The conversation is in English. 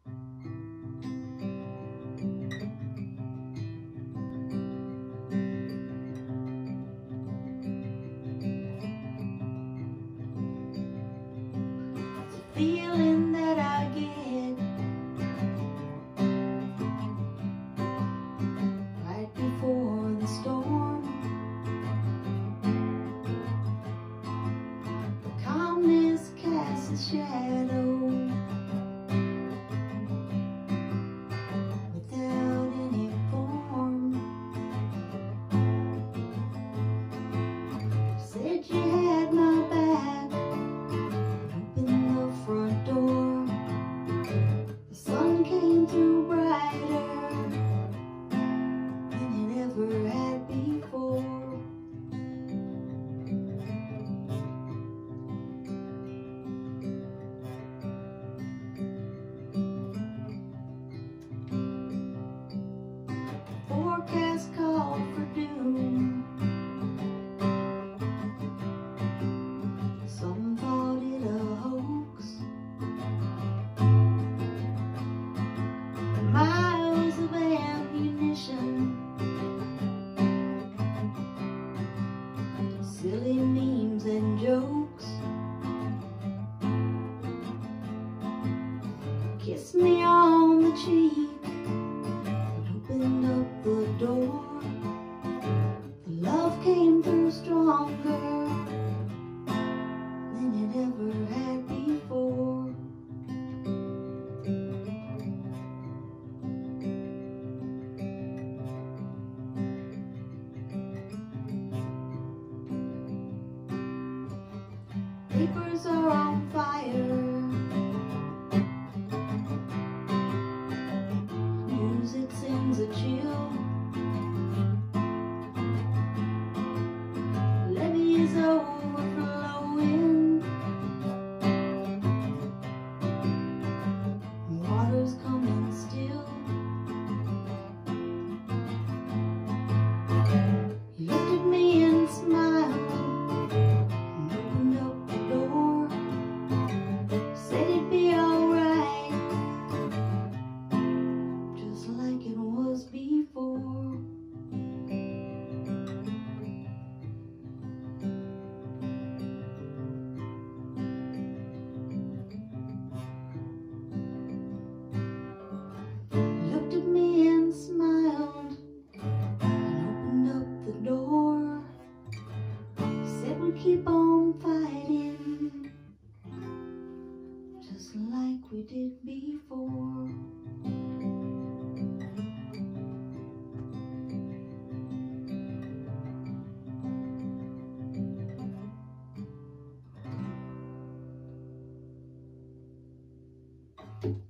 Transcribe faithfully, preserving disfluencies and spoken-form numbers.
Feeling that I get right before the storm. The calmness casts a shadow without any form. Said you had my back, opened the front door. The sun came through brighter than it ever had before. Forecast called for doom. Some thought it a hoax. Miles of ammunition, silly memes and jokes. Kissed me on the cheek and opened up the door. The love came through stronger than it ever had before. Papers are on fire, music sends a chill. Levees overflowing, water's coming still. He looked at me and smiled and opened up the door. Said it'd be alright, just like it was before. He looked at me and smiled and opened up the door. Said we'd keep on fighting, just like we did before. Thank you.